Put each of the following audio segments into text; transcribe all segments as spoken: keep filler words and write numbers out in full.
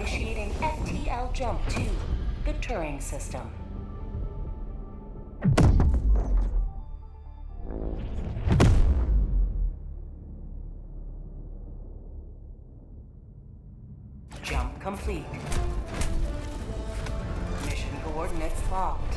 Initiating F T L jump to the Turing system. Jump complete. Mission coordinates locked.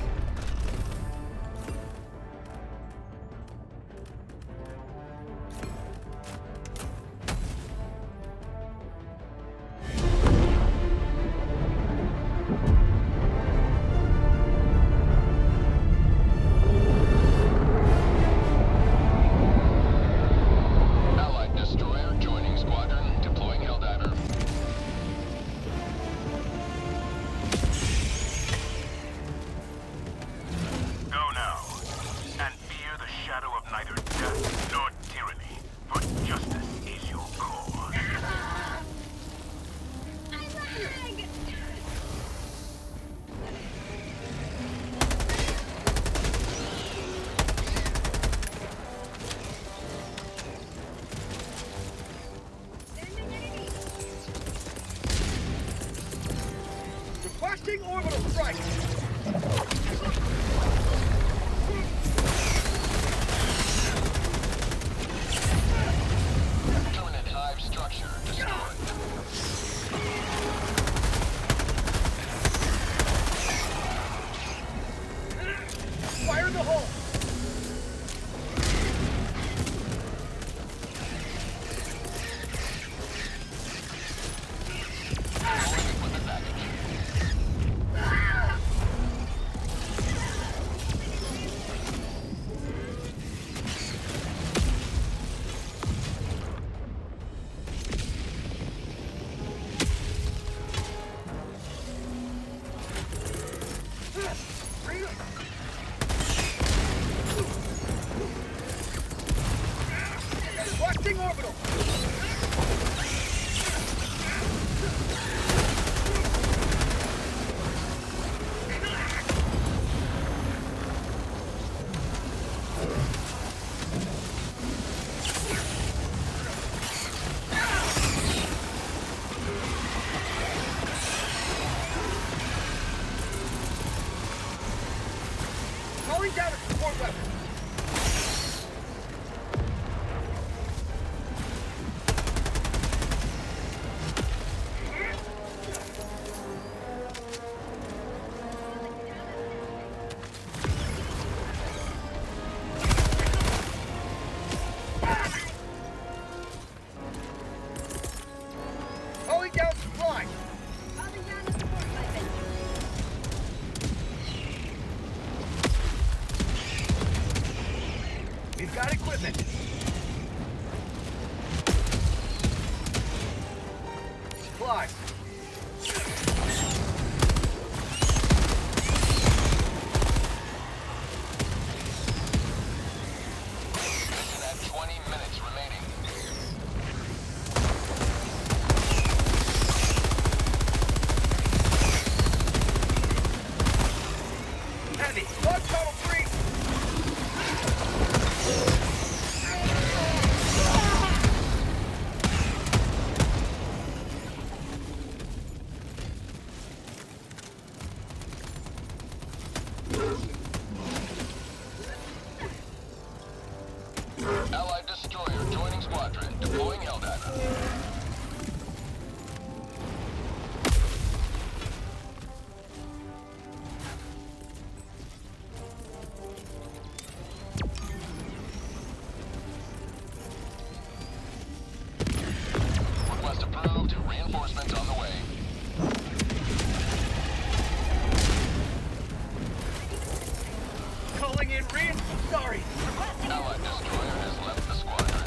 Orbital strike! Permanent hive structure destroyed. Fire in the hole! Orbital! Calling down a support weapon! We've got equipment. Supplies. Heavy. Blood tunnel three. Allied destroyer joining squadron, deploying Helldiver. Request approved. Reinforcements on the way. Calling in reinforcements. Sorry. Allied destroyer has left the squadron.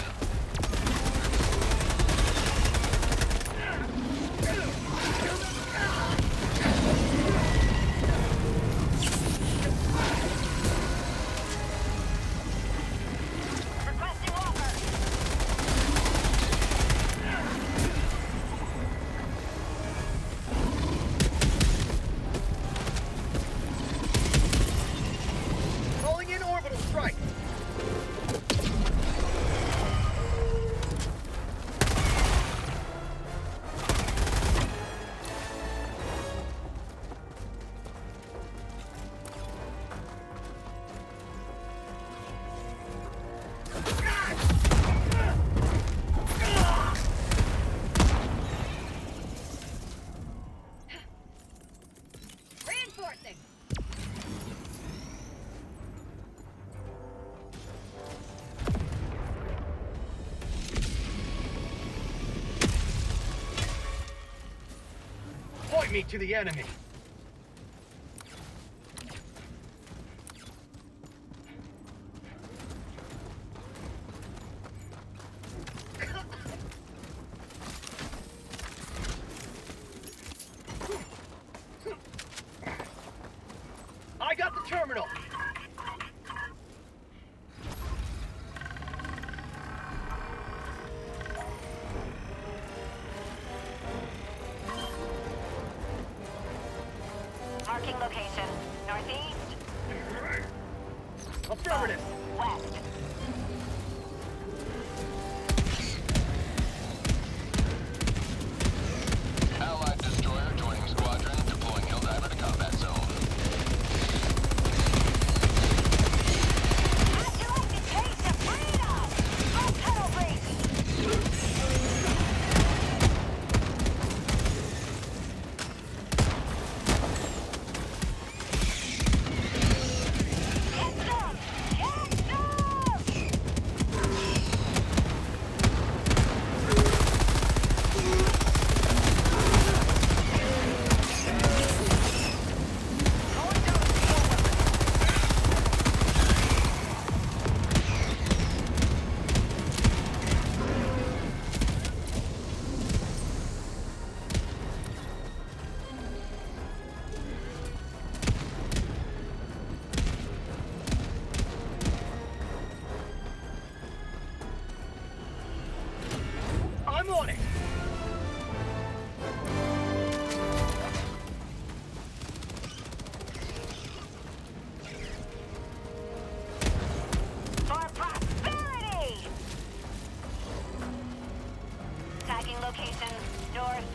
Calling in orbital strike. me to the enemy. I got the terminal. Marking location. Northeast. Affirmative. West. Allied destroyer joining squadron, deploying Helldiver to combat zone. How'd you like to taste of freedom? Go pedal race. Hit them! Hit them! I'm on it. For prosperity! Tagging location. North.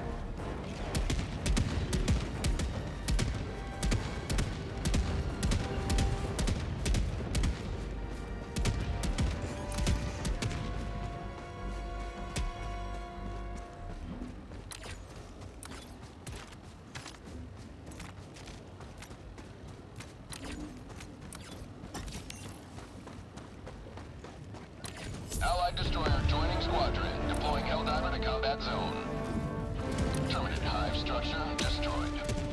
Allied destroyer joining squadron, deploying Helldiver to combat zone. Terminate hive structure destroyed.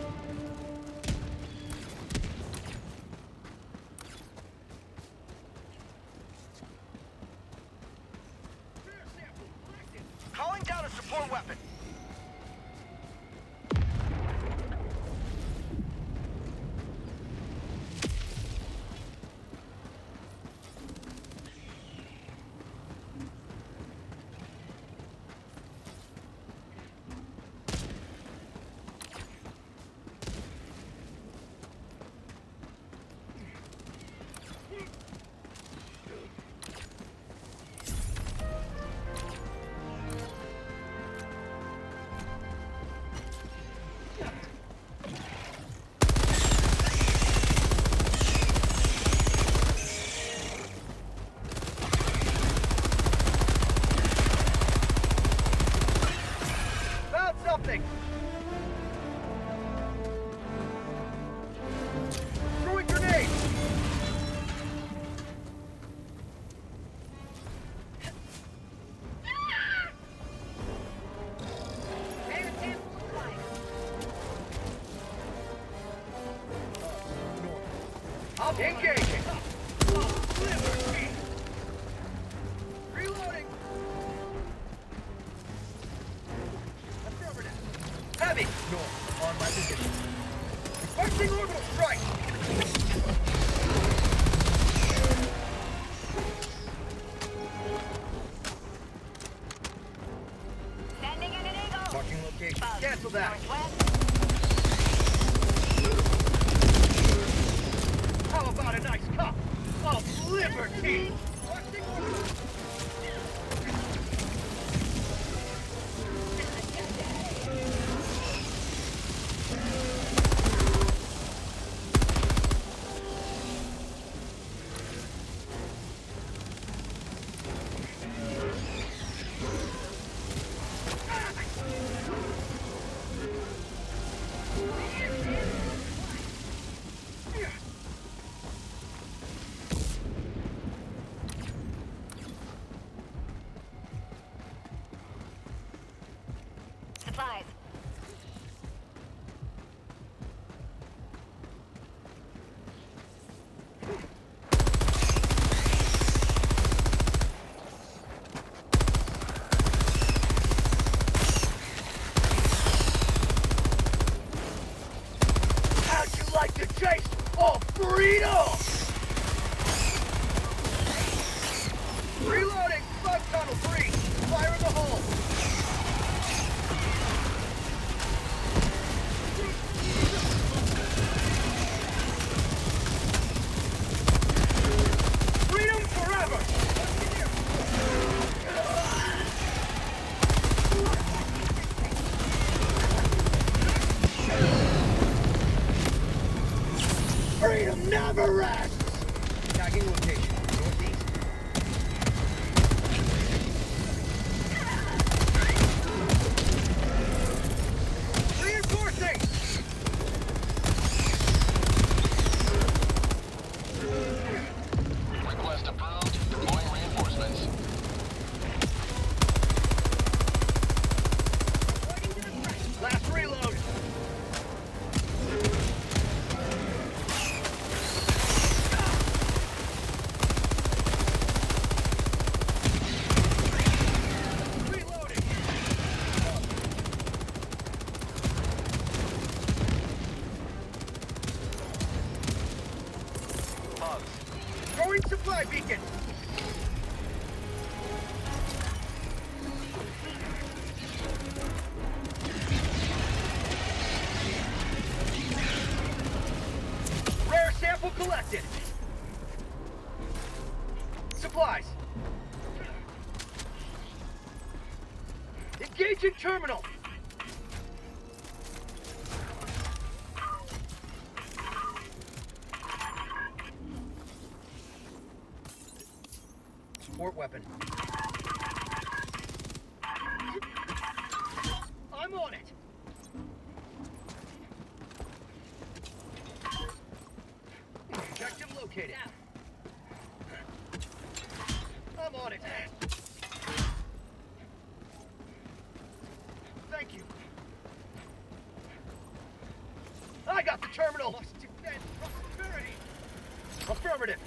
Calling down a support weapon. Found something. Throwing grenade. Engaging. Liberty. Reloading. Affirmative. Heavy. North. On my position. Requesting orbital strike. Sending in an eagle. Marking location. Bug. Cancel that. Northwest. How about a nice cup of liberty? to chase all freedom! Reloading! Bug tunnel three! Fire in the hole! Freedom forever! Freedom never rests! Tagging location, northeast. Reinforcing! Request approved. Deploying reinforcements. Last reload! Reloading! Bugs. Throwing supply beacon! Rare sample collected. Supplies. Engaging terminal. Support weapon. I'm on it. Objective located. I'm on it. Thank you. I got the terminal. Must defend prosperity. Affirmative.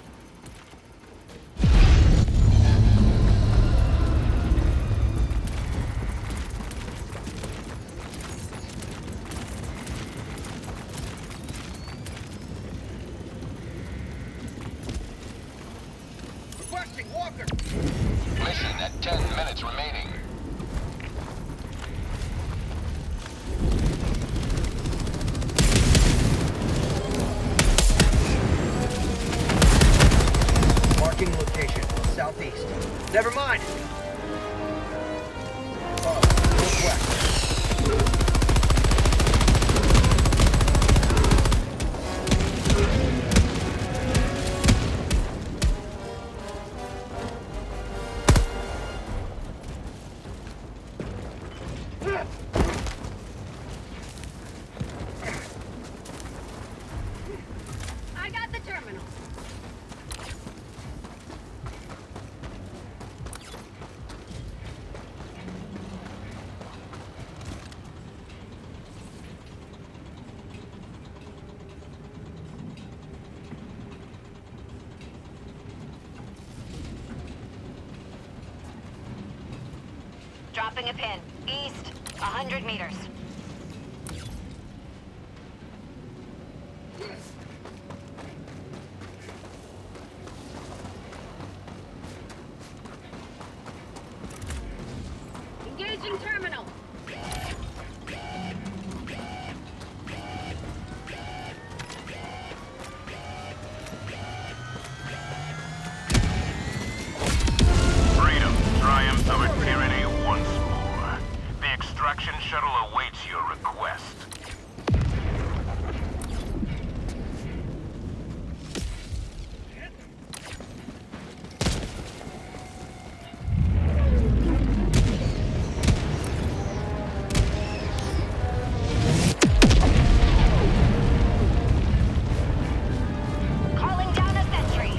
Requesting Walker. Mission at ten minutes remaining. Marking location, southeast. Never mind. Oh, northwest. I got the terminal. Dropping a pin. East, a hundred meters. Engaging terminal. Freedom triumphs over tyranny once more. The extraction shuttle awaits your request. Calling down a sentry.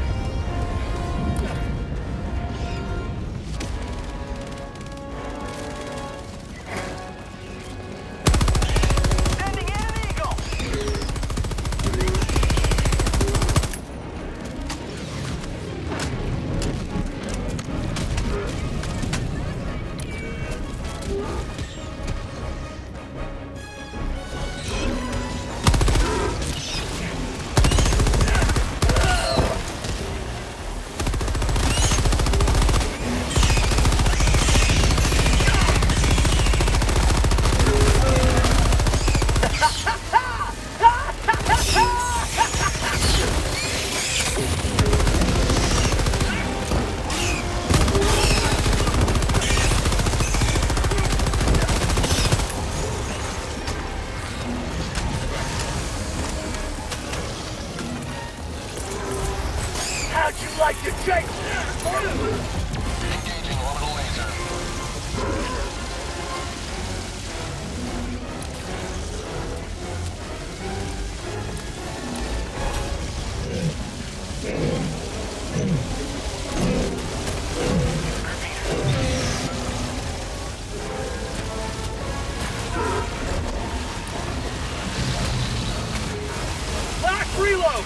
like you, Jake! Engaging orbital laser. Last reload!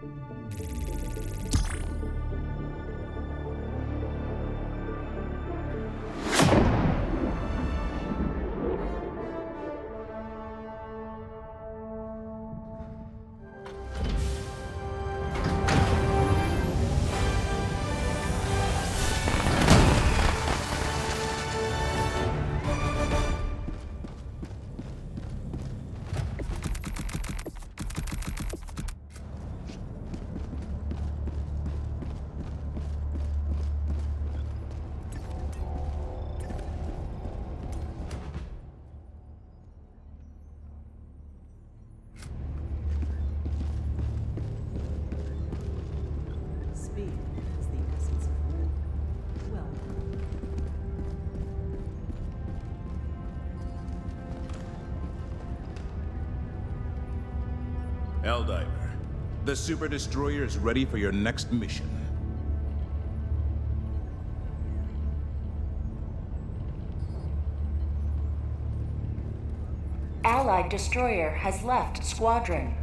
Helldiver, the Super Destroyer is ready for your next mission. Allied destroyer has left squadron.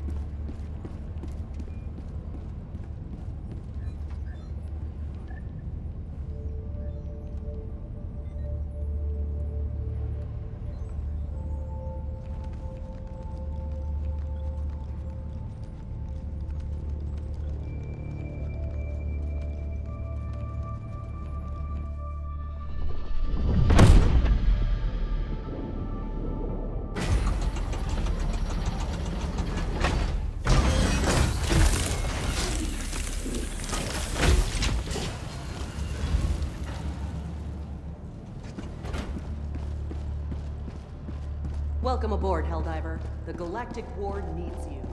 Welcome aboard, Helldiver. The Galactic War needs you.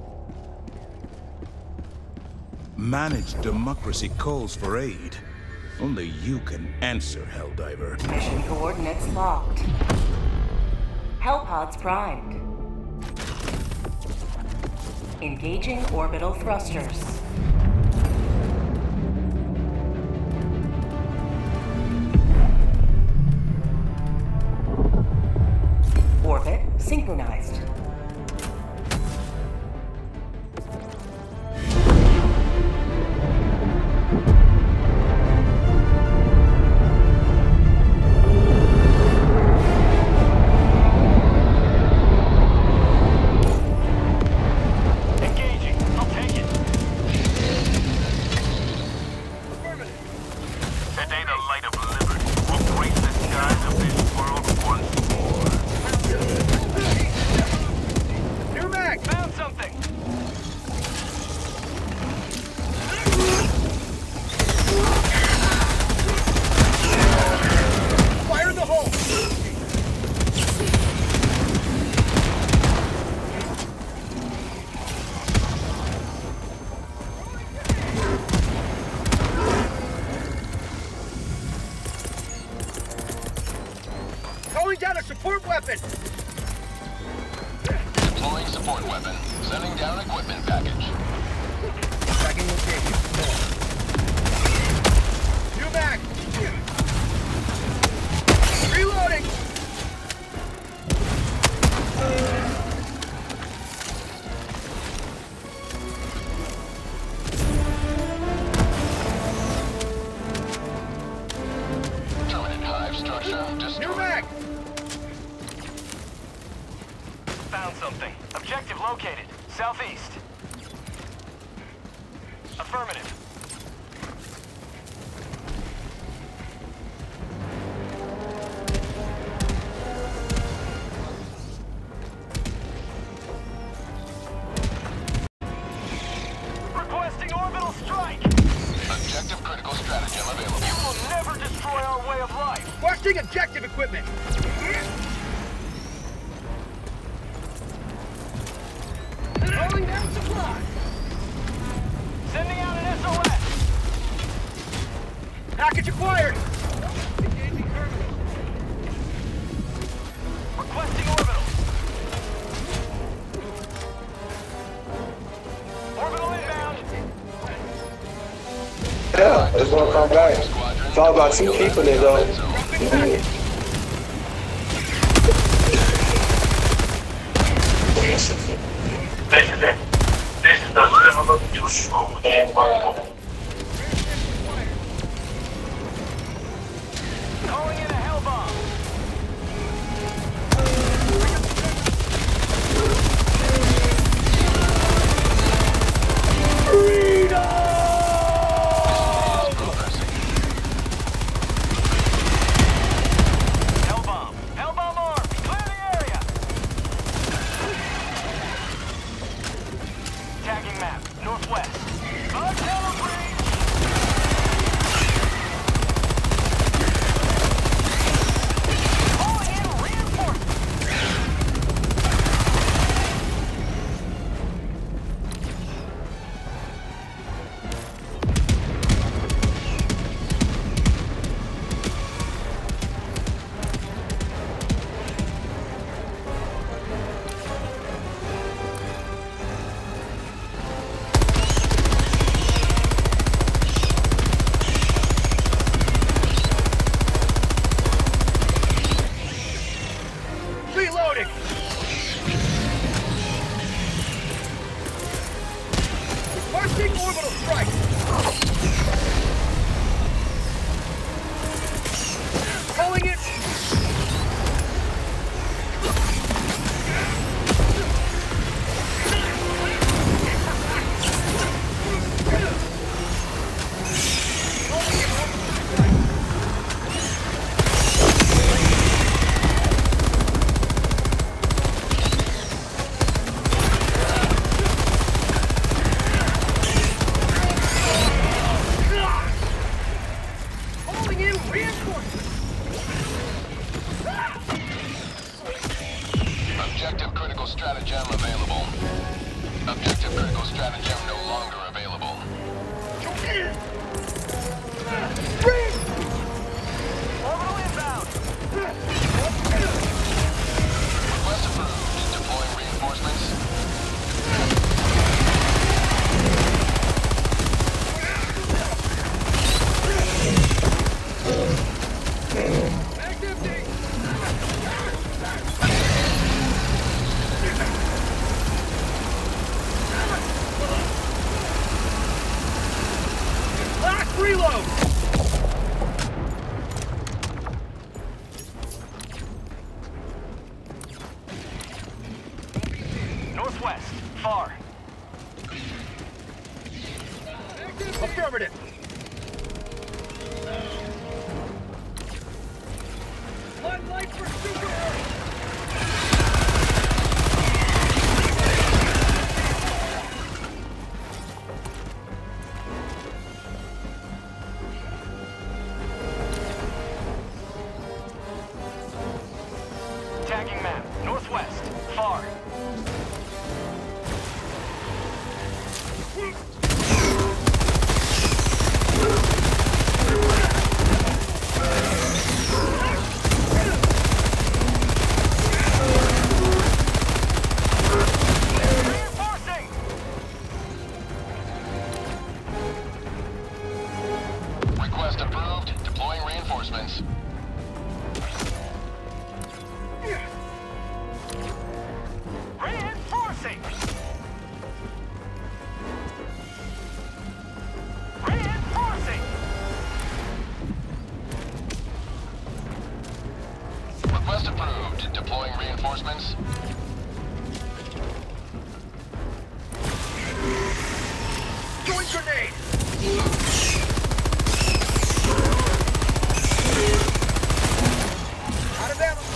Managed democracy calls for aid. Only you can answer, Helldiver. Mission coordinates locked. Hellpods primed. Engaging orbital thrusters. Orbit synchronized. Engaging. I'll take it. Today the light of liberty will grace the skies of this world once more. New mag! Found something! Fire in the hole! Calling down a support weapon! Deploying support weapon. Sending down equipment package. Tracking location. New mag! Reloading! Terminate hive structure New destroyed. mag! Found something. Objective located. Southeast. Affirmative. Requesting orbital strike! Objective critical stratagem available. You will never destroy our way of life! Requesting objective equipment! Rolling down supply! Sending out an S O S! Package acquired! Engaging terminal. Requesting orbital. Orbital inbound. Yeah, I just want to come back. It's all about two people there, though. This is it. This is the level of Calling in a hell bomb. Hell bomb. Hell bomb armed. Clear the area. Tagging map. Northwest. Artillery breach. Calling in reinforcements. Reloading! Requesting orbital strike! Calling it! Calling in reinforcements! Objective critical stratagem available. Objective critical stratagem no longer available. Orbital inbound! Request approved. Deploying reinforcements. Back empty! Last reload! Northwest, far. Affirmative. One light for Super Earth. Tagging map, northwest, far. Reinforcing! Request approved. Deploying reinforcements. Reinforcing! Reinforcing! Request approved. Deploying reinforcements. Throwing grenade! Out of ammo!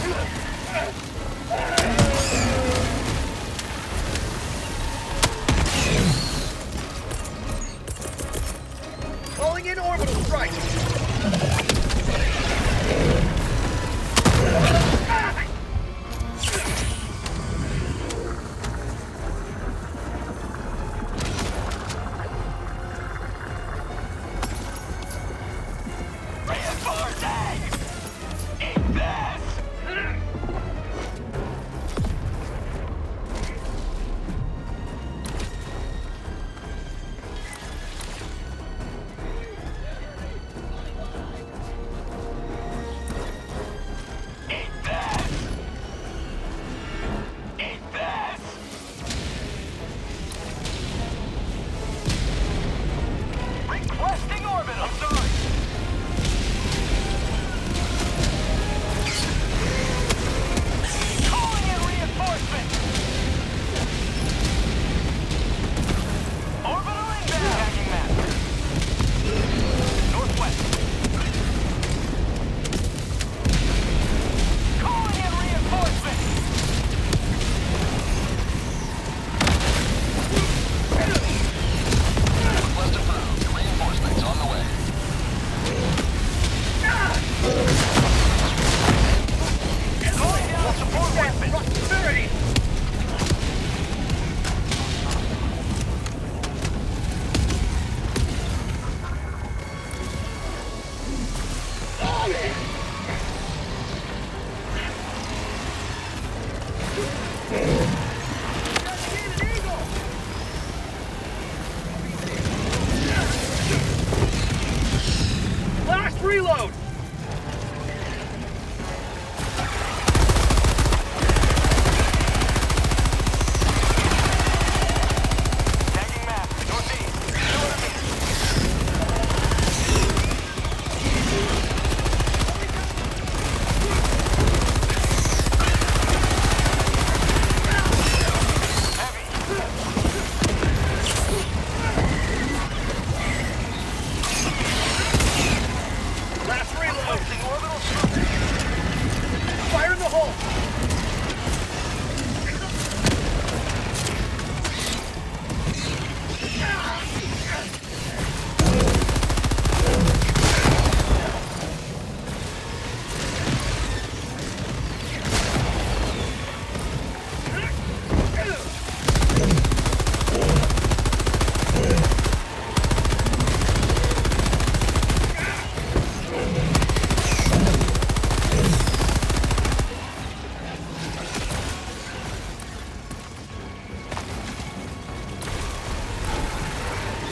Calling in orbital strike! Reinforcing! Eat this!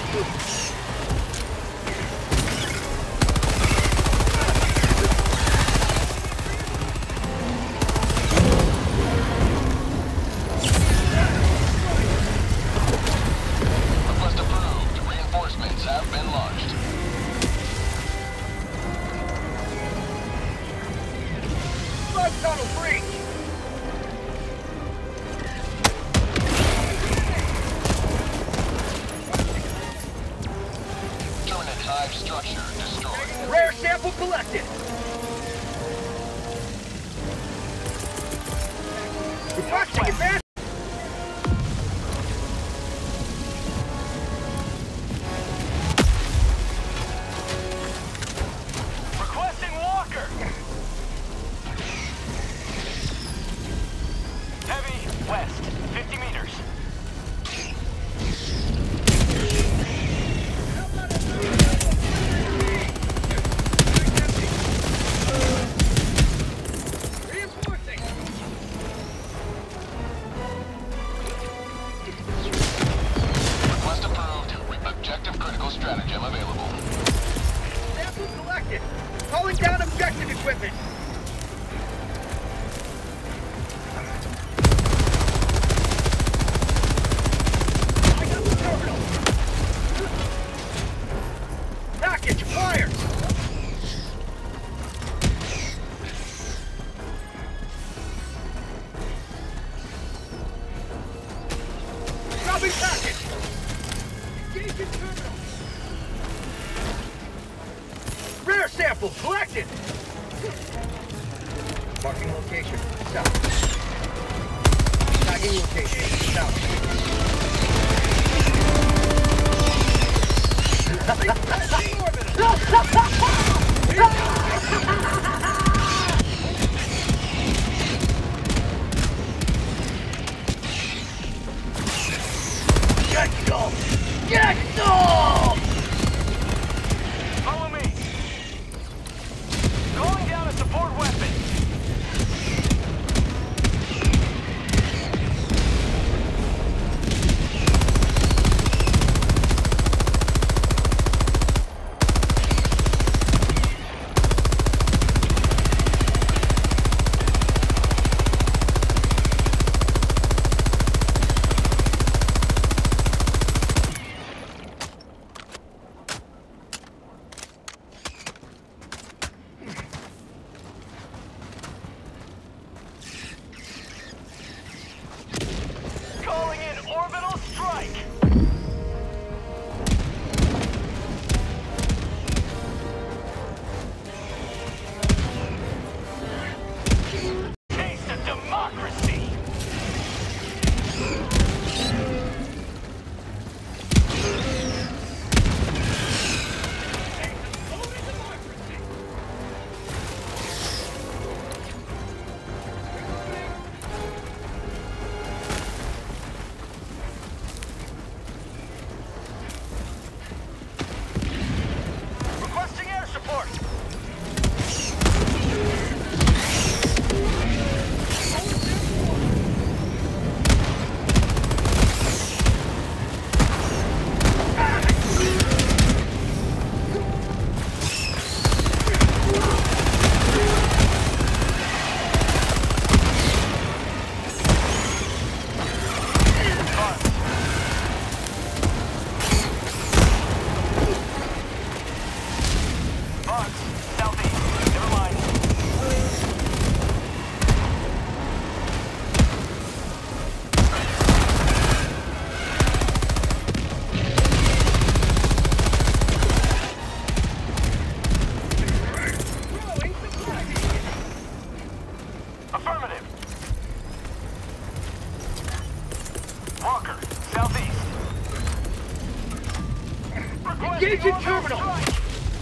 Stratagem available. Sample collected. Calling down objective equipment. I got the terminal. Package acquired. Dropping package. Engaging terminal. Rare sample collected! Marking location, south. Tagging location, south. Get some! Get some! Follow me! Calling down a support weapon! Calling in orbital strike! Taste of democracy! Requesting air support! Bugs, southeast, never mind. Affirmative. Walker, southeast. Engaging terminal! Strike.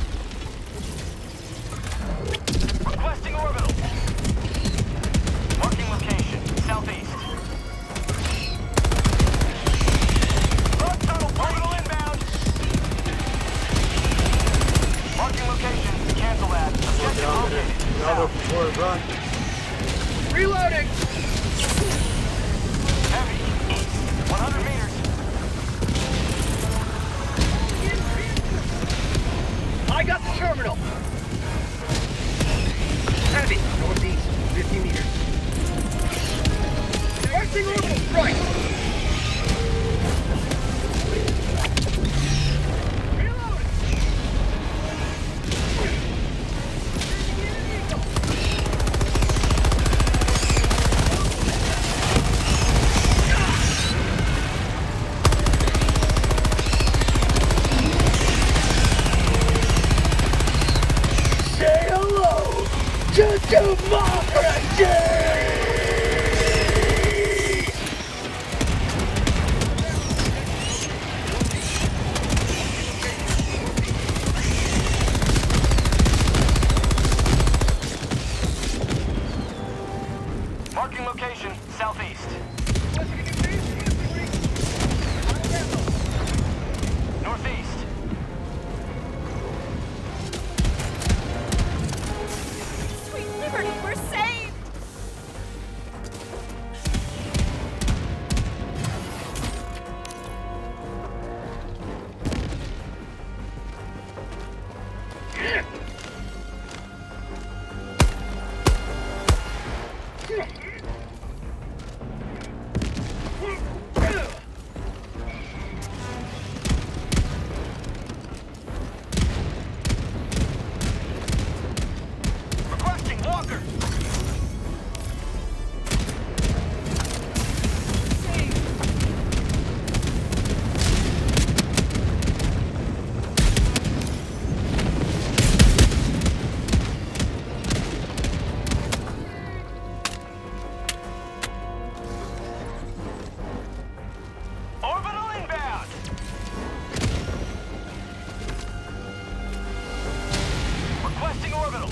Requesting orbital. Marking location, southeast. Road tunnel, orbital inbound. Marking location, cancel that. Objective located. South. Reloading! Heavy, east, one hundred meters. Marking location, southeast. Northeast. Sweet liberty, we're saved! Requesting walker. Orbital inbound. Requesting orbital.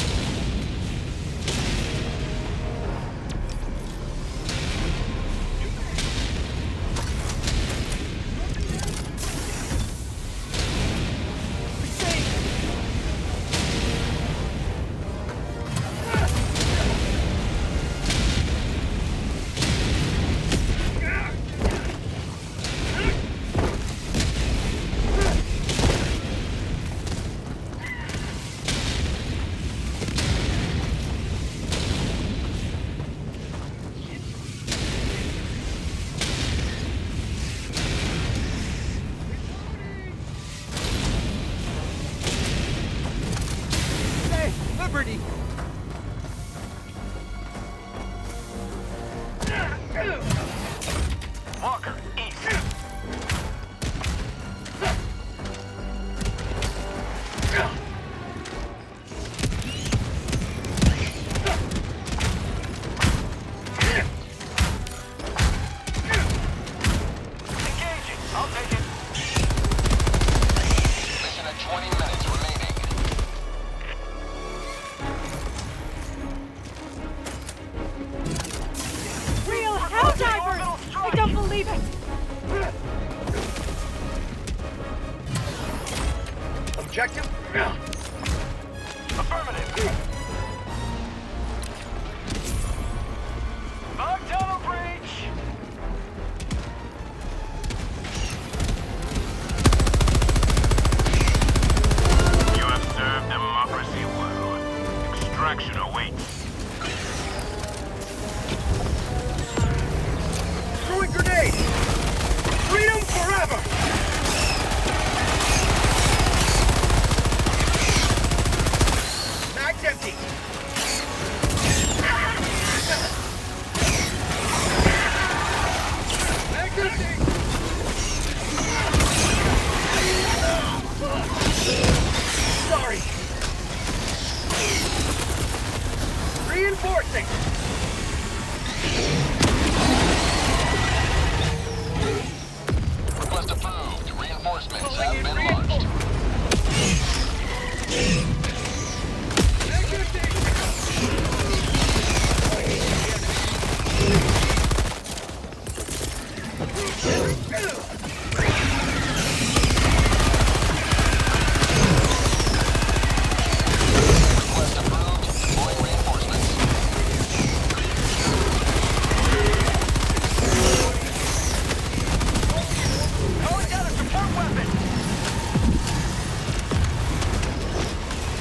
Liberty. Walker, east. Engaging. I'll take it. Mission at twenty minutes remaining. Real Helldivers! I don't believe it! Objective? Affirmative. Bug tunnel breach. You have served democracy well. Extraction awaits. Throwing grenade. Freedom forever. Mag's empty. Mag's empty. Sorry. Reinforcing. Request approved. Reinforcements have been launched. Mag's empty. Request approved. Deploying reinforcements. Calling down a support weapon.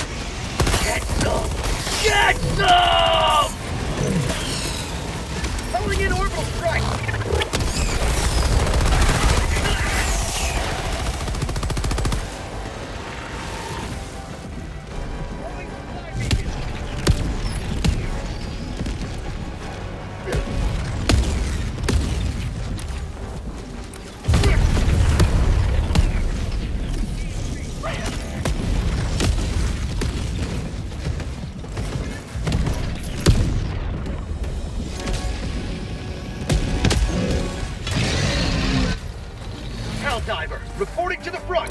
Helldivers, reporting to the front.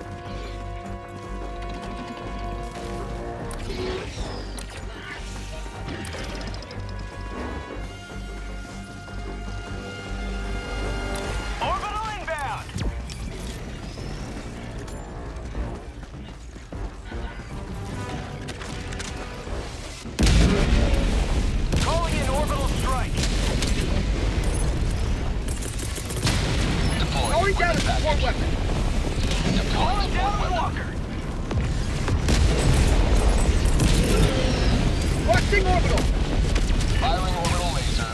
Orbital inbound! Calling in orbital strike. Going down a support weapon. Deploying Down support weapon. Walker. Watching orbital. Firing orbital laser.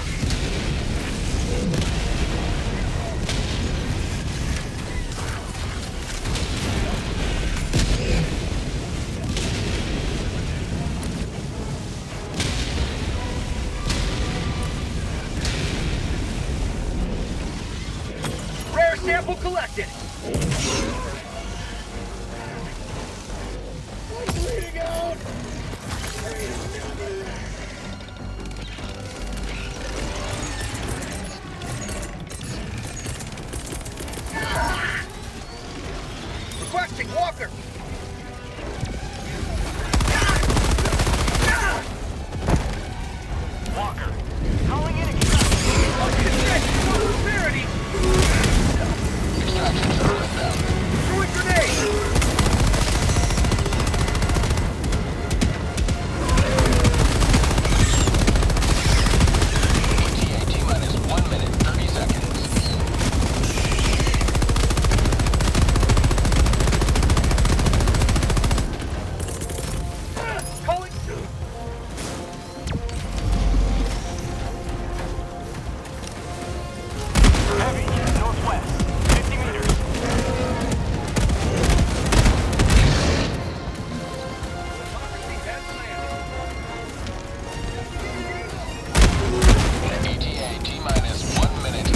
Rare sample collected. I'm bleeding out. Requesting Walker. Walker. Calling in exterminate. Prosperity. Extraction shuttle inbound. Throwing grenade. E T A T minus one minute, thirty seconds. Calling. Heavy, northwest. fifty meters. E T A T minus one minute.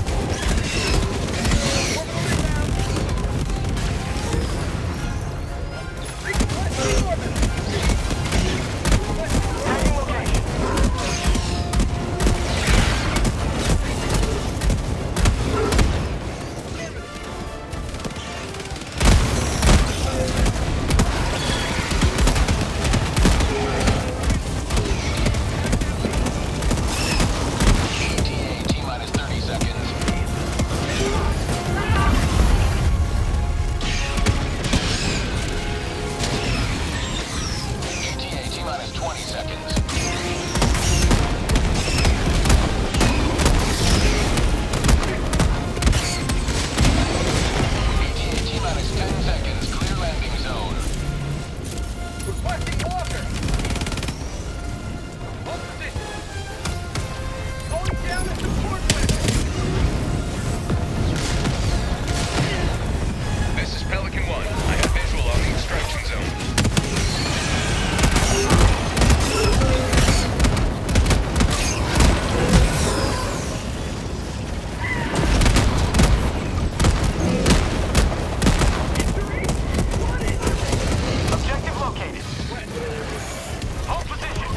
Tagging location. E T A T minus thirty seconds. E T A T minus twenty seconds. E T A T minus ten seconds. Clear landing zone. Requesting Walker. Hold position. Going down a support weapon. This is Pelican One. I have visual on the extraction zone. Objective located. Hold position.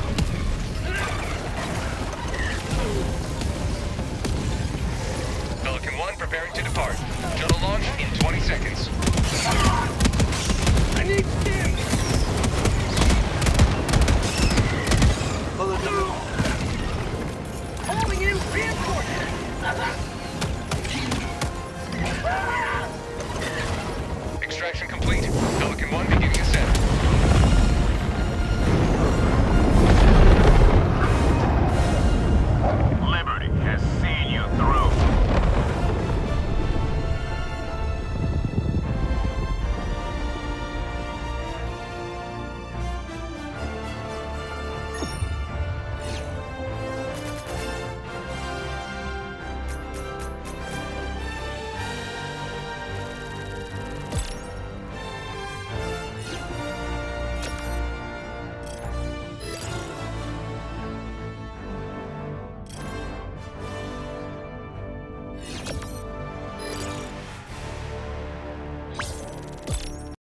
Pelican One preparing to depart. Shuttle launch in twenty seconds. I need stim. Calling in reinforcements. Extraction complete.